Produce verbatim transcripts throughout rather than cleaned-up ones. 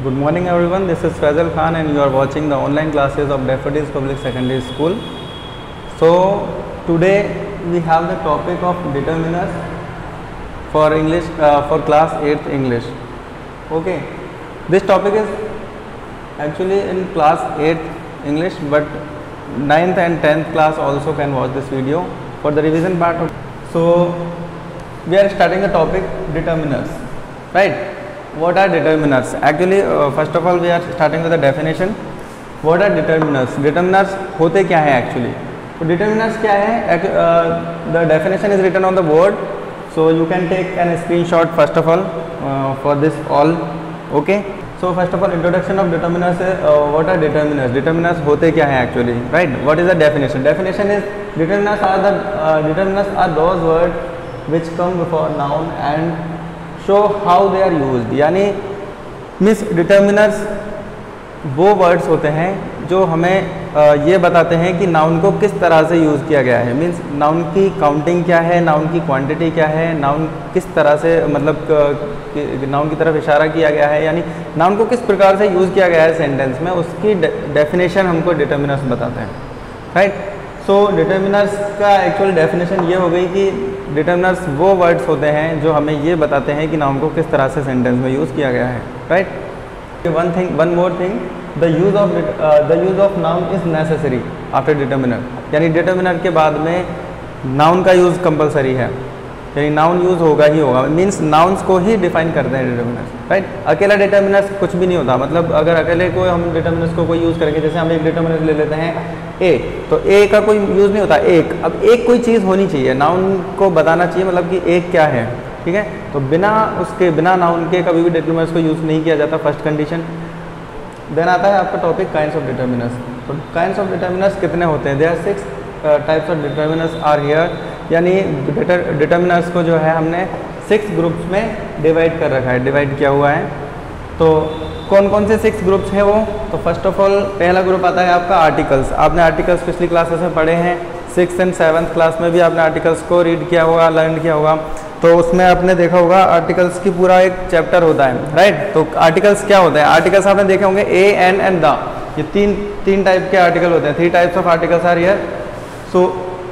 Good morning everyone, this is Faisal Khan and you are watching the online classes of Daffodils Public Secondary School. So today we have the topic of determiners for English uh, for class eighth English. Okay, this topic is actually in class eighth English, but ninth and tenth class also can watch this video for the revision part of. So we are starting the topic determiners, right? What are determiners? Actually uh, first of all we are starting with the definition. What are determiners? Determiners होते क्या है actually? तो determiners क्या है? uh, the definition is written on the board, so you can take an screenshot first of all uh, for this all. Okay, so first of all introduction of determiners is uh, what are determiners? Determiners होते क्या है actually, right? What is the definition? Definition is determiners are the uh, determiners are those words which come before noun and show how they are used, यानी मिस determiners वो words होते हैं जो हमें आ, ये बताते हैं कि नाउन को किस तरह से यूज़ किया गया है। मीन्स नाउन की काउंटिंग क्या है, नाउन की क्वांटिटी क्या है, नाउन किस तरह से मतलब नाउन की तरफ इशारा किया गया है, यानी नाउन को किस प्रकार से यूज़ किया गया है सेंटेंस में, उसकी डेफिनेशन हमको डिटर्मिनर्स बताते हैं, राइट। सो डिटर्मिनर्स का एक्चुअल डेफिनेशन ये हो गई कि डिटर्मिनर्स वो वर्ड्स होते हैं जो हमें ये बताते हैं कि नाउन को किस तरह से सेंटेंस में यूज़ किया गया है, right. One thing one more thing, the use of the use of noun is necessary after determiner, यानी डिटर्मिनर के बाद में नाउन का यूज़ कंपलसरी है, यानी नाउन यूज़ होगा ही होगा। मीन्स नाउन्स को ही डिफाइन करते हैं डिटर्मिनर्स, राइट। अकेला डिटर्मिनर्स कुछ भी नहीं होता, मतलब अगर अकेले को हम डिटर्मिनर्स को कोई यूज़ करेंगे, जैसे हम एक डिटर्मिनर ले लेते हैं ए, तो ए का कोई यूज़ नहीं होता। एक, अब एक कोई चीज़ होनी चाहिए, नाउन को बताना चाहिए मतलब कि एक क्या है, ठीक है। तो बिना उसके बिना नाउन के कभी भी डिटर्मिनर्स को यूज़ नहीं किया जाता, फर्स्ट कंडीशन। देन आता है आपका टॉपिक काइंड्स ऑफ डिटर्मिनर्स। तो काइंड्स ऑफ डिटर्मिनर्स कितने होते हैं? There are six types of determiners are here, यानी डिटर्मिनर्स को जो है हमने सिक्स ग्रुप्स में डिवाइड कर रखा है, डिवाइड किया हुआ है। तो कौन कौन से सिक्स ग्रुप्स हैं वो? तो फर्स्ट ऑफ ऑल पहला ग्रुप आता है आपका आर्टिकल्स। आपने आर्टिकल्स पिछली क्लासेस में पढ़े हैं, सिक्स एंड सेवन्थ क्लास में भी आपने आर्टिकल्स को रीड किया होगा, लर्न किया होगा। तो उसमें आपने देखा होगा आर्टिकल्स की पूरा एक चैप्टर होता है, राइट। तो आर्टिकल्स क्या होते हैं? आर्टिकल्स आपने देखे होंगे ए, एन एंड द, ये तीन तीन टाइप के आर्टिकल होते हैं, three types of articles are here. So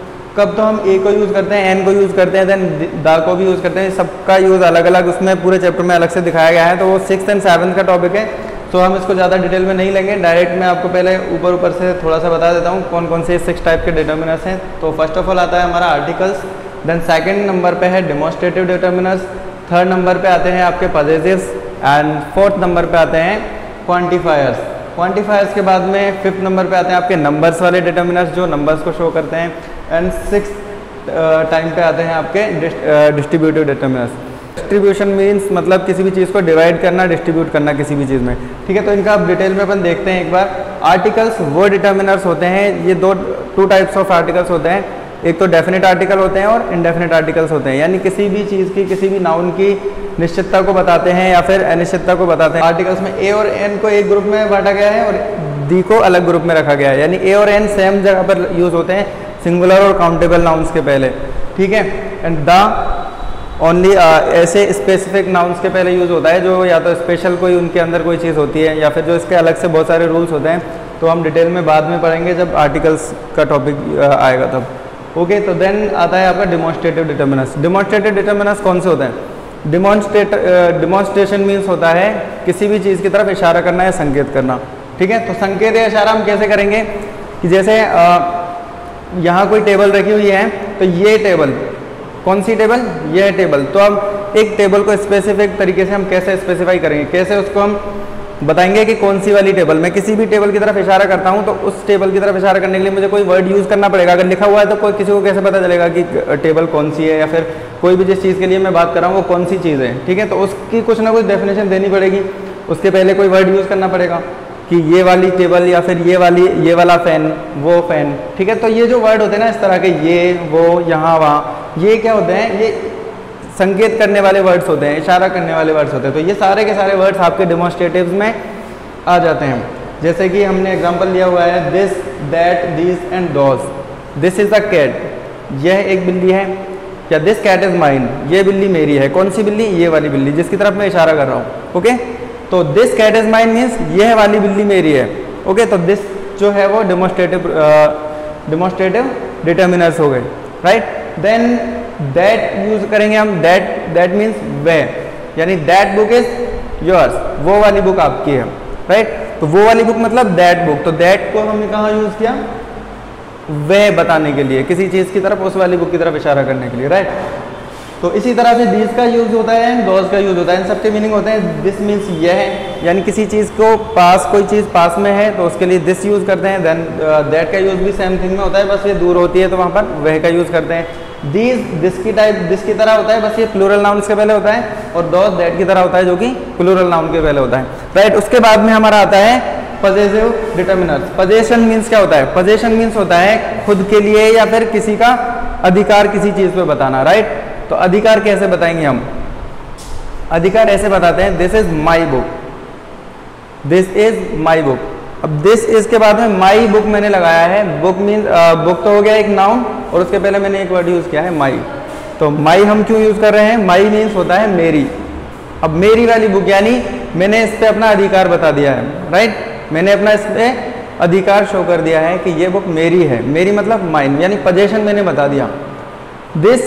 कब तो हम ए को यूज़ करते हैं, एन को यूज़ करते हैं, देन द को भी यूज़ करते हैं, सबका यूज़ अलग अलग उसमें पूरे चैप्टर में अलग से दिखाया गया है। तो वो सिक्स एंड सेवन्थ का टॉपिक है, तो हम इसको ज़्यादा डिटेल में नहीं लेंगे, डायरेक्ट मैं आपको पहले ऊपर ऊपर से थोड़ा सा बता देता हूँ कौन कौन से सिक्स टाइप के डिटर्मिनर्स हैं। तो फर्स्ट ऑफ ऑल आता है हमारा आर्टिकल्स, देन सेकंड नंबर पे है डेमोन्स्ट्रेटिव डिटर्मिनर्स, थर्ड नंबर पे आते हैं आपके पजेसिव्स, एंड फोर्थ नंबर पे आते हैं क्वांटिफायर्स। क्वांटिफायर्स के बाद में फिफ्थ नंबर पे आते हैं आपके नंबर्स वाले डिटर्मिनर्स जो नंबर्स को शो करते हैं, एंड सिक्स टाइम पे आते हैं आपके डिस्ट्रीब्यूटिव डिटर्मिनर्स। डिस्ट्रीब्यूशन मीन्स मतलब किसी भी चीज़ को डिवाइड करना, डिस्ट्रीब्यूट करना किसी भी चीज़ में, ठीक है। तो इनका आप डिटेल में अपन देखते हैं एक बार। आर्टिकल्स वो डिटर्मिनर्स होते हैं, ये दो टू टाइप्स ऑफ आर्टिकल्स होते हैं, एक तो डेफिनेट आर्टिकल होते हैं और इनडेफिनेट आर्टिकल्स होते हैं, यानी किसी भी चीज़ की किसी भी नाउन की निश्चितता को बताते हैं या फिर अनिश्चितता को बताते हैं। आर्टिकल्स में ए और एन को एक ग्रुप में बांटा गया है और डी को अलग ग्रुप में रखा गया है, यानी ए और एन सेम जगह पर यूज़ होते हैं, सिंगुलर और काउंटेबल नाउन्स के पहले, ठीक है। एंड द ओनली ऐसे स्पेसिफिक नाउन्स के पहले यूज़ होता है जो या तो स्पेशल कोई उनके अंदर कोई चीज़ होती है या फिर जो इसके अलग से बहुत सारे रूल्स होते हैं, तो हम डिटेल में बाद में पढ़ेंगे जब आर्टिकल्स का टॉपिक आएगा तब। ओके, तो देन आता है आपका डिमॉन्स्ट्रेटिव डिटर्मिनर्स। डिमॉन्स्ट्रेटिव डिटर्मिनर्स कौन से होते हैं? डिमॉन्स्ट्रेट डिमॉन्स्ट्रेशन मीन्स होता है किसी भी चीज़ की तरफ इशारा करना या संकेत करना, ठीक है। तो संकेत या इशारा हम कैसे करेंगे कि जैसे यहाँ कोई टेबल रखी हुई है, तो ये टेबल, कौन सी टेबल? ये टेबल। तो अब एक टेबल को स्पेसिफिक तरीके से हम कैसे स्पेसिफाई करेंगे, कैसे उसको हम बताएंगे कि कौन सी वाली टेबल? मैं किसी भी टेबल की तरफ इशारा करता हूँ तो उस टेबल की तरफ इशारा करने के लिए मुझे कोई वर्ड यूज़ करना पड़ेगा। अगर लिखा हुआ है तो कोई किसी को कैसे पता चलेगा कि टेबल कौन सी है, या फिर कोई भी जिस चीज़ के लिए मैं बात कर रहा हूँ वो कौन सी चीज़ है, ठीक है। तो उसकी कुछ ना कुछ डेफिनेशन देनी पड़ेगी, उसके पहले कोई वर्ड यूज़ करना पड़ेगा कि ये वाली टेबल या फिर ये वाली ये वाला फ़ैन, वो फ़ैन, ठीक है। तो ये जो वर्ड होते हैं ना इस तरह के, ये वो यहाँ वहाँ, ये क्या होते हैं? ये संकेत करने वाले वर्ड्स होते हैं, इशारा करने वाले वर्ड्स होते हैं। तो ये सारे के सारे वर्ड्स आपके डेमोन्स्ट्रेटिव्स में आ जाते हैं। जैसे कि हमने एग्जांपल लिया हुआ है this, that, this and those. This is a cat, यह एक बिल्ली है, या दिस कैट इज़ माइन, ये बिल्ली मेरी है। कौन सी बिल्ली? ये वाली बिल्ली जिसकी तरफ मैं इशारा कर रहा हूँ, ओके। तो this cat is mine means यह वाली बिल्ली मेरी है। ओके, तो दिस जो है वो डेमोस्ट्रेटिव डेमोस्ट्रेटिव डिटर्मिनर्स हो गए, राइट। देन दैट यूज करेंगे हम, दैट दैट मीन्स वह, यानी दैट बुक इज योर्स, वो वाली बुक आपकी है, राइट। तो वो वाली बुक मतलब दैट बुक, तो दैट को हमने कहाँ यूज किया, वह बताने के लिए, किसी चीज़ की तरफ, उस वाली बुक की तरफ इशारा करने के लिए, राइट। तो इसी तरह से दिस का यूज होता है, दोज का यूज होता है, इन सबके मीनिंग होते हैं दिस मीन्स यह है, यानी किसी चीज़ को पास, कोई चीज़ पास में है तो उसके लिए दिस यूज़ करते हैं। देन दैट का यूज भी सेम थिंग में होता है, बस ये दूर होती है तो वहाँ पर वह का यूज़ करते हैं। दीज दिस की टाइप दिस की तरह होता है, बस ये प्लूरल नाउन के पहले होता है, और दोज दैट की तरह होता है जो कि प्लूरल नाउन के पहले होता है, राइट। उसके बाद में हमारा आता है पजेसिव डिटर्मिनर्स। पजेशन मीन्स क्या होता है, पजेशन मीन्स होता है खुद के लिए या फिर किसी का अधिकार किसी चीज़ पे बताना, राइट। तो अधिकार कैसे बताएंगे हम, अधिकार ऐसे बताते हैं, this is my book, this is my book. अब दिस इज के बाद में माई बुक मैंने लगाया है, बुक मीन बुक तो हो गया एक नाउन, और उसके पहले मैंने एक वर्ड यूज किया है माई। तो माई हम क्यों यूज कर रहे हैं, माई मीन्स होता है मेरी। अब मेरी वाली बुक यानी मैंने इस पे अपना अधिकार बता दिया है, राइट। मैंने अपना इस पे अधिकार शो कर दिया है कि ये बुक मेरी है, मेरी मतलब माइन, यानी पोजेशन मैंने बता दिया। दिस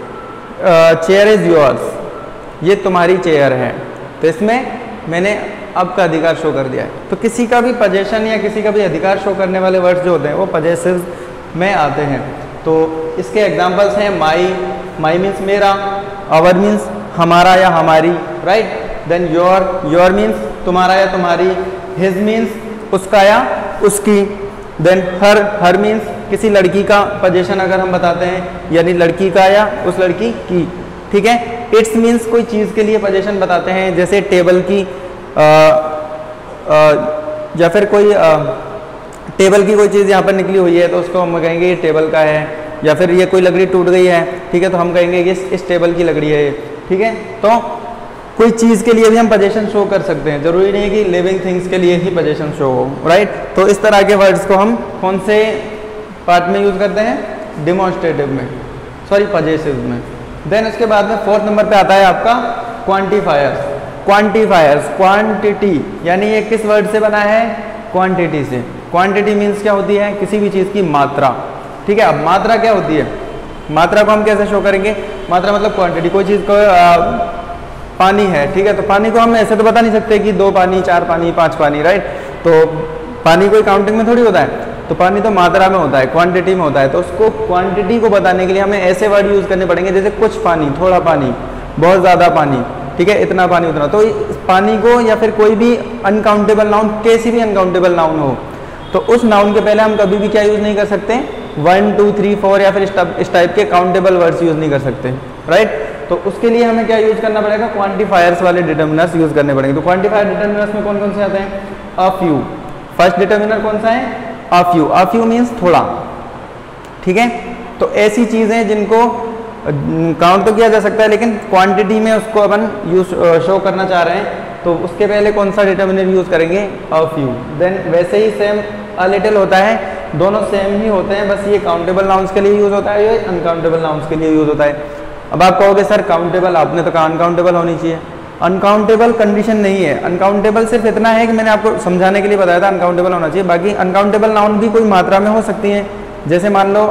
चेयर इज योर्स, ये तुम्हारी चेयर है, तो इसमें मैंने अब का अधिकार शो कर दिया है। तो किसी का भी पोजेशन या किसी का भी अधिकार शो करने वाले वर्ड्स जो होते हैं वो पजेसिव में आते हैं। तो इसके एग्जांपल्स हैं माई, माई मीन्स मेरा, आवर मीन्स हमारा या हमारी, right. Then your, your means तुम्हारा या तुम्हारी, हिज मीन्स उसका या उसकी। देन हर, हर मीन्स किसी लड़की का पोजीशन अगर हम बताते हैं, यानी लड़की का या उस लड़की की, ठीक है। इट्स मीन्स कोई चीज़ के लिए पोजीशन बताते हैं, जैसे टेबल की आ, आ, या फिर कोई आ, टेबल की कोई चीज़ यहाँ पर निकली हुई है तो उसको हम कहेंगे ये टेबल का है, या फिर ये कोई लकड़ी टूट गई है, ठीक है, तो हम कहेंगे ये इस टेबल की लकड़ी है, ठीक है। तो कोई चीज़ के लिए भी हम पोजीशन शो कर सकते हैं, जरूरी नहीं है कि लिविंग थिंग्स के लिए ही पोजीशन शो हो, राइट। तो इस तरह के वर्ड्स को हम कौन से पार्ट में यूज़ करते हैं, डिमॉन्स्ट्रेटिव में, सॉरी पजेसिव में। देन उसके बाद में फोर्थ नंबर पे आता है आपका क्वांटिफायर्स। क्वांटिफायर्स, क्वांटिटी, यानी ये किस वर्ड से बना है, क्वांटिटी से। क्वांटिटी मीन्स क्या होती है, किसी भी चीज़ की मात्रा, ठीक है। अब मात्रा क्या होती है, मात्रा को हम कैसे शो करेंगे, मात्रा मतलब क्वांटिटी, कोई चीज़ को आ, पानी है, ठीक है, तो पानी को हम ऐसे तो बता नहीं सकते कि दो पानी, चार पानी, पांच पानी, राइट। तो पानी कोई काउंटिंग में थोड़ी होता है, तो पानी तो मात्रा में होता है, क्वांटिटी में होता है। तो उसको क्वांटिटी को बताने के लिए हमें ऐसे वर्ड यूज़ करने पड़ेंगे जैसे कुछ पानी, थोड़ा पानी, बहुत ज़्यादा पानी, ठीक है, इतना पानी, उतना। तो इस पानी को या फिर कोई भी अनकाउंटेबल नाउन, कैसी भी अनकाउंटेबल नाउन हो, तो उस नाउन के पहले हम कभी भी क्या यूज़ नहीं कर सकते, वन टू थ्री फोर या फिर इस टाइप के काउंटेबल वर्ड्स यूज़ नहीं कर सकते, राइट। तो उसके लिए हमें क्या यूज़ करना पड़ेगा, क्वांटिफायर्स वाले डिटर्मिनर्स यूज़ करने पड़ेंगे। तो क्वांटिफायर डिटर्मिनर्स में कौन कौन से आते हैं, अ फ्यू। फर्स्ट डिटर्मिनर कौन सा है, a few. A few means थोड़ा, ठीक है। तो ऐसी चीज़ें जिनको काउंट तो किया जा सकता है लेकिन क्वांटिटी में उसको अपन यूज शो करना चाह रहे हैं, तो उसके पहले कौन सा डिटर्मिनर यूज़ करेंगे, अ फ्यू। देन वैसे ही सेम अ लिटिल होता है, दोनों सेम ही होते हैं, बस ये काउंटेबल नाउन्स के लिए यूज़ होता है, ये अनकाउंटेबल नाउन्स के लिए यूज़ होता है। अब आप कहोगे सर काउंटेबल, आपने तो कहा अनकाउंटेबल होनी चाहिए। अनकाउंटेबल कंडीशन नहीं है, अनकाउंटेबल सिर्फ इतना है कि मैंने आपको समझाने के लिए बताया था अनकाउंटेबल होना चाहिए, बाकी अनकाउंटेबल नाउन भी कोई मात्रा में हो सकती हैं। जैसे मान लो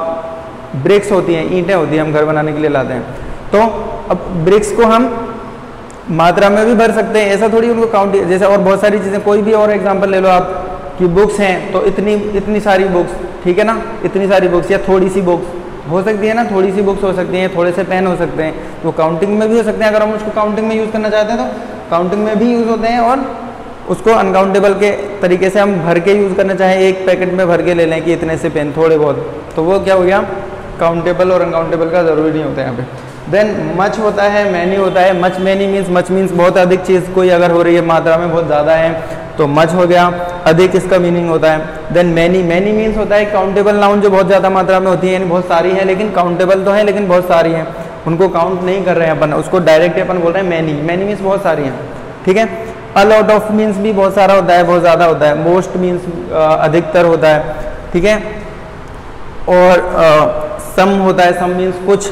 ब्रिक्स होती हैं, ईंटें होती हैं, हम घर बनाने के लिए लाते हैं, तो अब ब्रिक्स को हम मात्रा में भी भर सकते हैं, ऐसा थोड़ी उनको काउंट, जैसे और बहुत सारी चीज़ें, कोई भी और एग्जाम्पल ले लो आप कि बुक्स हैं तो इतनी इतनी सारी बुक्स, ठीक है ना, इतनी सारी बुक्स, या थोड़ी सी बुक्स हो सकती है ना, थोड़ी सी बुक्स हो सकती हैं, थोड़े से पेन हो सकते हैं, तो काउंटिंग में भी हो सकते हैं। अगर हम उसको काउंटिंग में यूज़ करना चाहते हैं तो काउंटिंग में भी यूज़ होते हैं, और उसको अनकाउंटेबल के तरीके से हम भर के यूज़ करना चाहें, एक पैकेट में भर के ले लें कि इतने से पेन, थोड़े बहुत, तो वो क्या हो गया, काउंटेबल और अनकाउंटेबल का ज़रूरी नहीं होता है यहाँ पे। देन मच होता है, मैनी होता है। Much many means, much means बहुत अधिक चीज़ कोई अगर हो रही है, मात्रा में बहुत ज़्यादा है तो मच हो गया, अधिक इसका मीनिंग होता है। देन मैनी, मैनी मीन्स होता है काउंटेबल नाउन जो बहुत ज़्यादा मात्रा में होती है, यानी बहुत सारी है, लेकिन काउंटेबल तो है लेकिन बहुत सारी हैं, उनको काउंट नहीं कर रहे हैं अपन, उसको डायरेक्ट अपन बोल रहे हैं मैनी। मैनी मीन्स बहुत सारी हैं, ठीक है। अ लॉट ऑफ मीन्स भी बहुत सारा होता है, बहुत ज़्यादा होता है। मोस्ट मीन्स अधिकतर होता है, ठीक है। और सम होता है, सम मीन्स कुछ,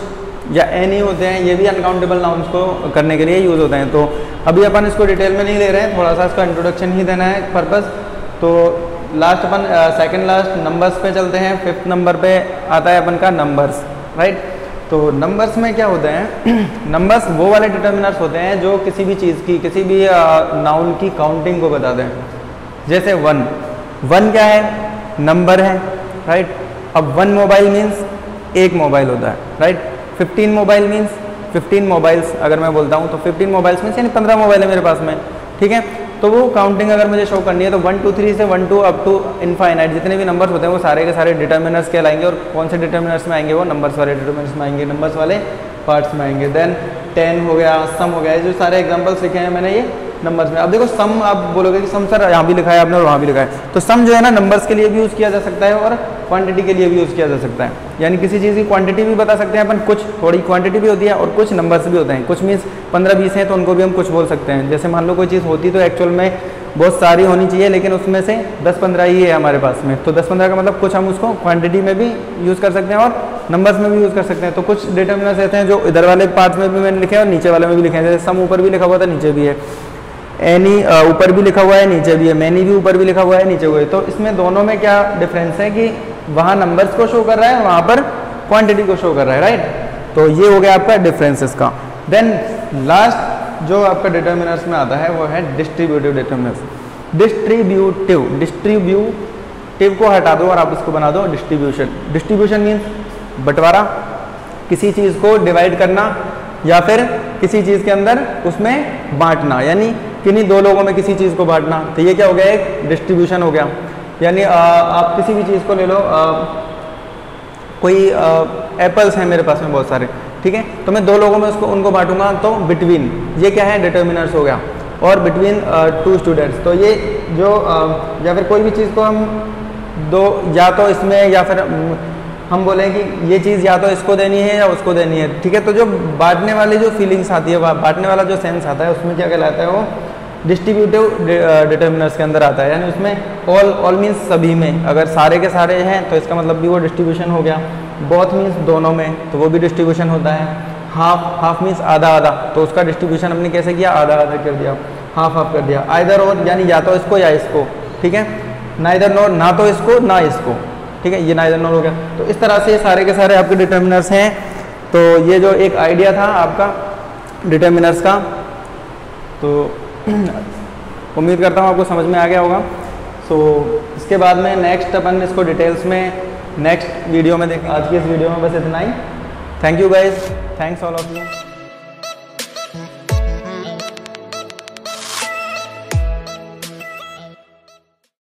या एनी होते हैं, ये भी अनकाउंटेबल नाउन्स को करने के लिए यूज़ होते हैं। तो अभी अपन इसको डिटेल में नहीं ले रहे हैं, थोड़ा सा इसका इंट्रोडक्शन ही देना है पर्पस। तो लास्ट अपन सेकंड लास्ट नंबर्स पे चलते हैं। फिफ्थ नंबर पे आता है अपन का नंबर्स, राइट। तो नंबर्स में क्या होते हैं, नंबर्स वो वाले डिटर्मिनर्स होते हैं जो किसी भी चीज़ की, किसी भी नाउन की काउंटिंग को बताते हैं। जैसे वन, वन क्या है, नंबर है, राइट। अब वन मोबाइल मीन्स एक मोबाइल होता है, right. Fifteen mobile means fifteen mobiles अगर मैं बोलता हूँ तो फिफ्टीन मोबाइल्स मीन्स यानी पंद्रह मोबाइल है मेरे पास में, ठीक है। तो वो काउंटिंग अगर मुझे शो करनी है तो वन टू थ्री से one two up to infinite जितने भी नंबर्स होते हैं वो सारे के सारे डिटर्मिनर्स कहलाएंगे। और कौन से डिटर्मिनर्स में आएंगे, वो नंबर्स वाले डिटर्मिनर्स में आएंगे, नंबर्स वाले पार्ट्स में आएंगे। देन टेन हो गया, सम हो गया, ये जो सारे एग्जांपल्स लिखे हैं मैंने ये नंबर्स में। अब देखो सम, आप बोलोगे कि सम सर यहाँ भी लिखा है आपने और वहाँ भी लिखा है, तो सम जो है ना नंबर्स के लिए भी यूज़ किया जा सकता है और क्वांटिटी के लिए भी यूज़ किया जा सकता है। यानी किसी चीज़ की क्वांटिटी भी बता सकते हैं अपन, कुछ थोड़ी क्वांटिटी भी होती है और कुछ नंबर्स भी होते हैं। कुछ मीन्स पंद्रह बीस हैं तो उनको भी हम कुछ बोल सकते हैं। जैसे मान लो कोई चीज़ होती तो एक्चुअल में बहुत सारी होनी चाहिए, लेकिन उसमें से दस पंद्रह ही है हमारे पास में, तो दस पंद्रह का मतलब कुछ हम उसको क्वांटिटी में भी यूज़ कर सकते हैं और नंबर्स में भी यूज़ कर सकते हैं। तो कुछ डिटर्मिनर्स ऐसे हैं जो इधर वाले पार्ट्स में भी मैंने लिखे हैं और नीचे वाले में भी लिखे हैं। जैसे सम ऊपर भी लिखा हुआ था, नीचे भी है, एनी ऊपर भी लिखा हुआ है, नीचे भी है, मैनी भी ऊपर भी लिखा हुआ है, नीचे हुआ है। तो इसमें दोनों में क्या डिफरेंस है कि वहाँ नंबर्स को शो कर रहा है, वहाँ पर क्वांटिटी को शो कर रहा है, राइट। तो ये हो गया आपका डिफरेंस इसका। देन लास्ट जो आपका डिटर्मिनर्स में आता है वो है डिस्ट्रीब्यूटिव डिटर्मिनर्स। डिस्ट्रीब्यूटिव, डिस्ट्रीब्यूटिव को हटा दो और आप इसको बना दो डिस्ट्रीब्यूशन। डिस्ट्रीब्यूशन मीन्स बंटवारा, किसी चीज़ को डिवाइड करना या फिर किसी चीज़ के अंदर उसमें बांटना, यानी किन्हीं दो लोगों में किसी चीज़ को बांटना। तो ये क्या हो गया, एक डिस्ट्रीब्यूशन हो गया। यानी आ, आप किसी भी चीज़ को ले लो, आ, कोई एप्पल्स हैं मेरे पास में बहुत सारे, ठीक है, तो मैं दो लोगों में उसको उनको बांटूंगा, तो बिटवीन, ये क्या है, डिटर्मिनर्स हो गया। और बिटवीन टू स्टूडेंट्स, तो ये जो uh, या फिर कोई भी चीज़ को हम दो, या तो इसमें या फिर हम बोलें कि ये चीज़ या तो इसको देनी है या उसको देनी है, ठीक है। तो जो बांटने वाली जो फीलिंग्स आती है, बांटने वाला जो सेंस आता है, उसमें क्या कहलाता है, वो डिस्ट्रीब्यूटिव डिटर्मिनर्स के अंदर आता है। यानी उसमें ऑल, ऑल मीन्स सभी में, अगर सारे के सारे हैं तो इसका मतलब भी वो डिस्ट्रीब्यूशन हो गया। बोथ मीन्स दोनों में, तो वो भी डिस्ट्रीब्यूशन होता है। हाफ, हाफ मीन्स आधा आधा, तो उसका डिस्ट्रीब्यूशन हमने कैसे किया, आधा आधा कर दिया, हाफ हाफ कर दिया। आइदर और, यानी या तो इसको या इसको, ठीक है। नाइदर नॉर, ना तो इसको ना इसको, ठीक है, ये नाइदर नॉर हो गया। तो इस तरह से ये सारे के सारे आपके डिटर्मिनर्स हैं। तो ये जो एक आइडिया था आपका डिटर्मिनर्स का, तो उम्मीद करता हूँ आपको समझ में आ गया होगा। सो so, इसके बाद में नेक्स्ट अपन इसको डिटेल्स में नेक्स्ट वीडियो में देखें। आज की इस वीडियो में बस इतना ही। Thank you guys, thanks all of you.